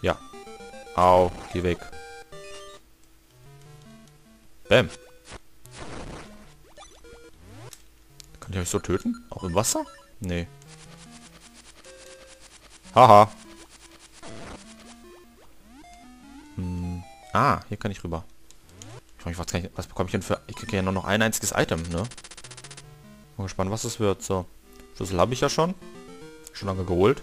Ja. Au, geh weg. Bäm. Kann ich euch so töten? Auch im Wasser? Nee. Haha. Ah, hier kann ich rüber. Ich frage mich, was bekomme ich denn für... Ich kriege ja nur noch ein einziges Item, ne? Mal gespannt, was es wird. So. Schlüssel habe ich ja schon. Schon lange geholt.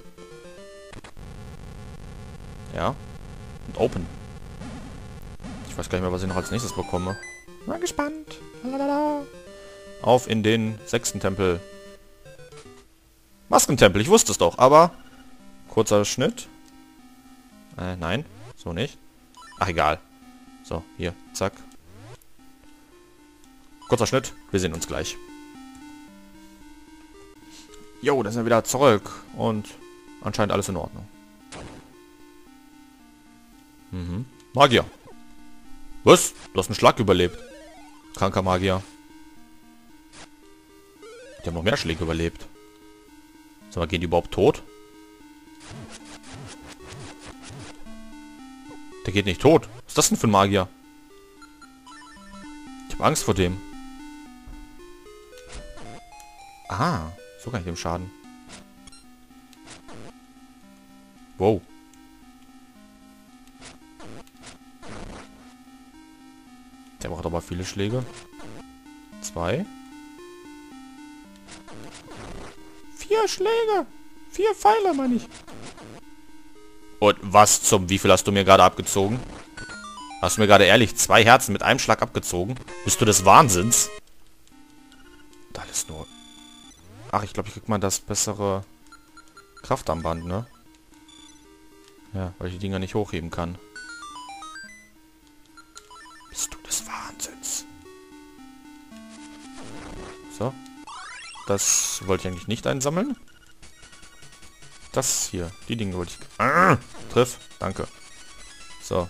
Ja. Und Open. Ich weiß gar nicht mehr, was ich noch als nächstes bekomme. Mal gespannt. Lalalala. Auf in den 6. Tempel. Maskentempel, ich wusste es doch, aber... Kurzer Schnitt. Nein. So nicht. Ach, egal. So, hier. Zack. Kurzer Schnitt. Wir sehen uns gleich. Jo, da sind wir wieder zurück. Und anscheinend alles in Ordnung. Mhm. Magier. Was? Du hast einen Schlag überlebt. Kranker Magier. Die haben noch mehr Schläge überlebt. Sag mal, gehen die überhaupt tot? Der geht nicht tot. Was ist das denn für ein Magier? Ich habe Angst vor dem. Ah, so kann ich dem schaden. Wow. Der braucht aber viele Schläge. 2. 4 Schläge. 4 Pfeile, meine ich. Und was zum... Wie viel hast du mir gerade abgezogen? Hast du mir gerade ehrlich 2 Herzen mit einem Schlag abgezogen? Bist du des Wahnsinns? Da ist nur... Ach, ich glaube, ich krieg mal das bessere Kraftarmband, ne? Ja, weil ich die Dinger nicht hochheben kann. Bist du des Wahnsinns? So. Das wollte ich eigentlich nicht einsammeln. Das hier. Die Dinge wollte ich... Triff. Danke. So.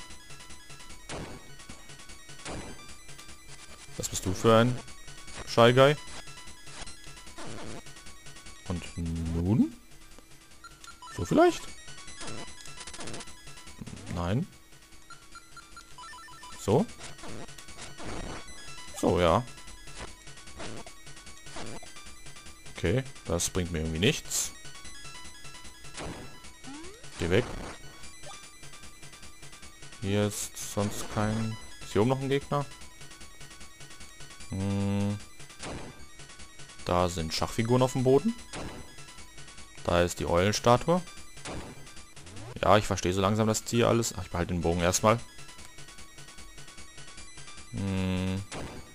Was bist du für ein Shy Guy? Und nun? So vielleicht? Nein. So? So, ja. Okay, das bringt mir irgendwie nichts. Geh weg. Hier ist sonst kein... Ist hier oben noch ein Gegner? Da sind Schachfiguren auf dem Boden. Da ist die Eulenstatue. Ja, ich verstehe so langsam das Ziel alles. Ach, ich behalte den Bogen erstmal. Mal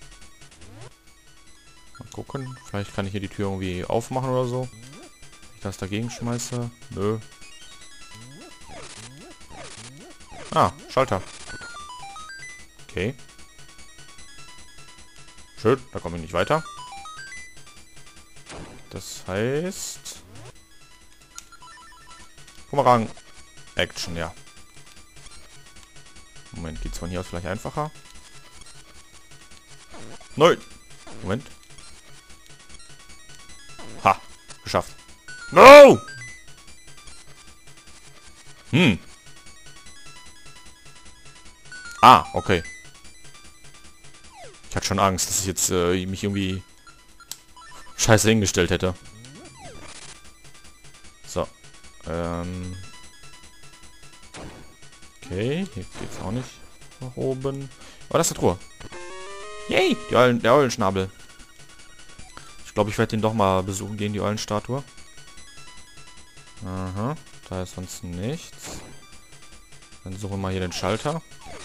gucken. Vielleicht kann ich hier die Tür irgendwie aufmachen oder so. Wenn ich das dagegen schmeiße. Nö. Ah, Schalter. Okay. Schön, da komme ich nicht weiter. Das heißt... Bumerang. Action, ja. Moment, geht's von hier aus vielleicht einfacher? Nein! Moment. Ha! Geschafft. No! Ah, okay. Ich hatte schon Angst, dass ich jetzt mich irgendwie scheiße hingestellt hätte. So. Okay, hier geht's auch nicht nach oben. Oh, das ist eine Truhe. Yay! Der Eulenschnabel. Ich glaube, ich werde den doch mal besuchen gehen, die Eulenstatue. Aha, da ist sonst nichts. Dann suchen wir mal hier den Schalter.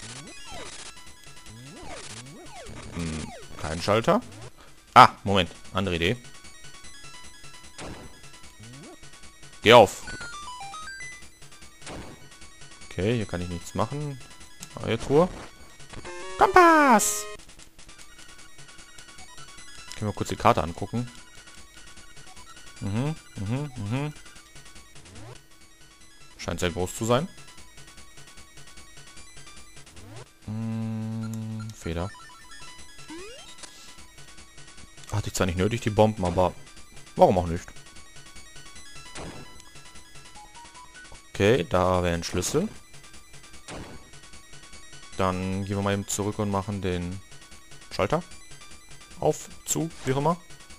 Kein Schalter. Ah, Moment. Andere Idee. Geh auf. Okay, hier kann ich nichts machen. Neue Truhe. Kompass! Können wir kurz die Karte angucken. Scheint sehr groß zu sein. Feder. Hatte ich zwar nicht nötig, die Bomben, aber warum auch nicht? Okay, da wäre ein Schlüssel. Dann gehen wir mal eben zurück und machen den Schalter. Auf, zu, wie auch immer.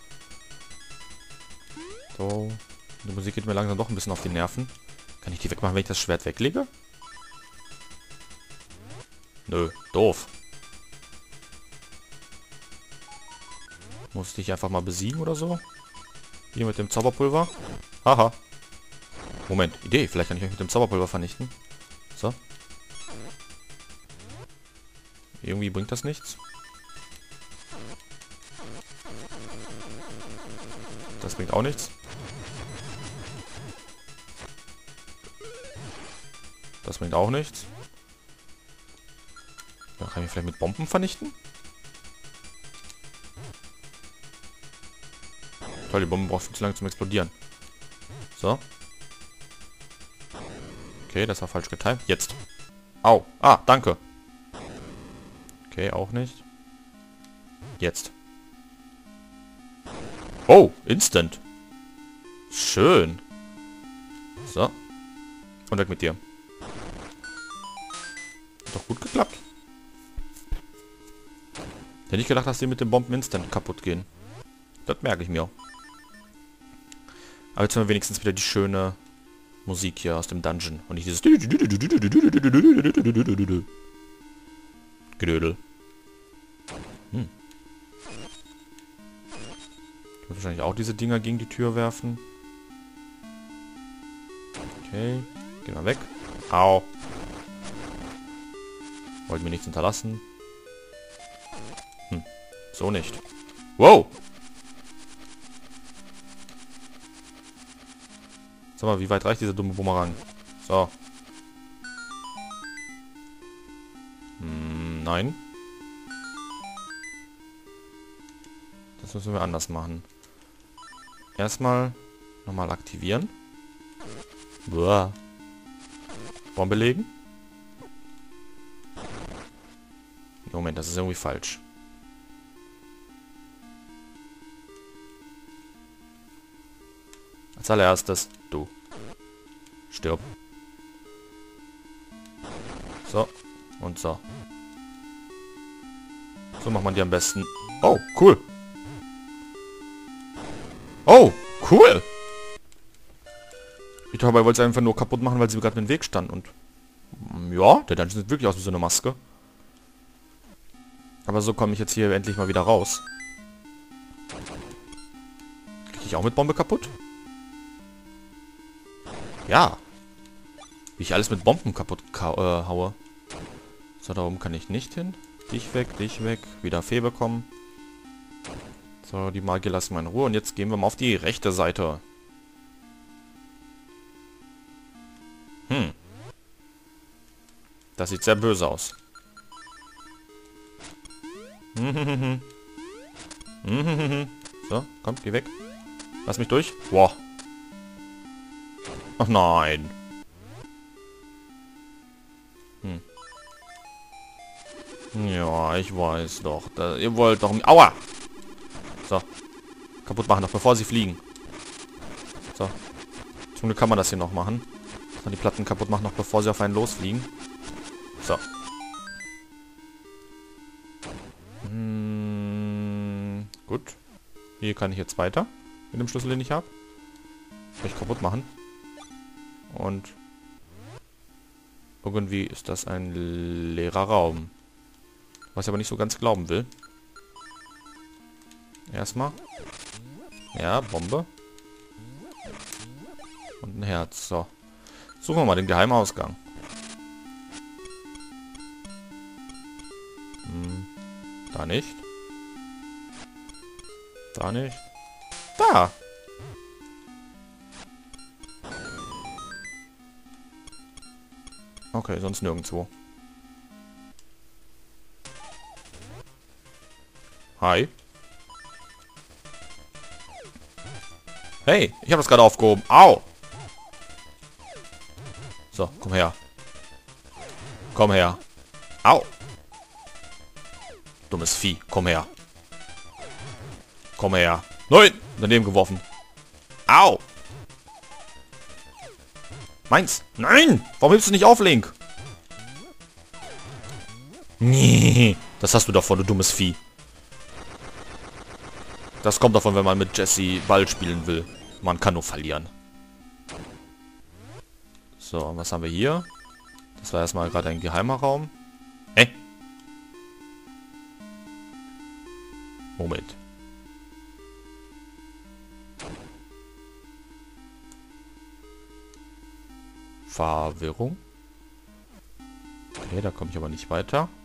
So. Die Musik geht mir langsam doch ein bisschen auf die Nerven. Kann ich die wegmachen, wenn ich das Schwert weglege? Nö, doof. Musste ich einfach mal besiegen oder so? Hier mit dem Zauberpulver. Haha. Moment, Idee. Vielleicht kann ich euch mit dem Zauberpulver vernichten. So. Irgendwie bringt das nichts. Das bringt auch nichts. Das bringt auch nichts. Ja, kann ich vielleicht mit Bomben vernichten? Toll, die Bombe braucht viel zu lange zum Explodieren. So. Okay, das war falsch getimt. Jetzt. Au. Ah, danke. Okay, auch nicht. Jetzt. Oh, instant. Schön. So. Und weg mit dir. Hat doch gut geklappt. Hätte ich gedacht, dass die mit den Bomben instant kaputt gehen. Das merke ich mir. Aber jetzt haben wir wenigstens wieder die schöne Musik hier aus dem Dungeon. Und nicht dieses Gedödel. Ich muss wahrscheinlich auch diese Dinger gegen die Tür werfen. Okay. Geh mal weg. Au. Wollte mir nichts hinterlassen. So nicht. Wow. Sag mal, wie weit reicht dieser dumme Bumerang? So. Nein. Das müssen wir anders machen. Erstmal nochmal aktivieren. Boah. Bombe legen. Moment, das ist irgendwie falsch. Als allererstes, du. Stirb. So. Und so. So macht man die am besten. Oh, cool. Oh, cool. Ich dabei wollte es einfach nur kaputt machen, weil sie gerade im Weg stand. Und ja, der Dungeon sieht wirklich aus wie so eine Maske. Aber so komme ich jetzt hier endlich mal wieder raus. Kriege ich auch mit Bombe kaputt? Ja. Wie ich alles mit Bomben kaputt haue. So, da oben kann ich nicht hin. Dich weg, wieder Fee bekommen. So, die Magie lassen wir in Ruhe. Und jetzt gehen wir mal auf die rechte Seite. Das sieht sehr böse aus. So, komm, geh weg. Lass mich durch. Wow. Ach nein. Ja, ich weiß doch. Ihr wollt doch... Aua! So. Kaputt machen noch, bevor sie fliegen. So. Zum Glück kann man das hier noch machen. Dass man die Platten kaputt macht, noch bevor sie auf einen losfliegen. So. Gut. Hier kann ich jetzt weiter. Mit dem Schlüssel, den ich habe. Kann ich kaputt machen. Und... irgendwie ist das ein leerer Raum. Was ich aber nicht so ganz glauben will. Erstmal. Ja, Bombe. Und ein Herz. So. Suchen wir mal den Geheimausgang. Da nicht. Da nicht. Da! Okay, sonst nirgendwo. Hi. Hey, ich habe das gerade aufgehoben. Au! So, komm her. Komm her. Au! Dummes Vieh, komm her. Komm her. Nein! Daneben geworfen. Au! Meins! Nein! Warum hebst du nicht auf, Link? Nee, das hast du davon, du dummes Vieh. Das kommt davon, wenn man mit Jesse Ball spielen will. Man kann nur verlieren. So, was haben wir hier? Das war erstmal gerade ein geheimer Raum. Moment. Verwirrung. Okay, da komme ich aber nicht weiter.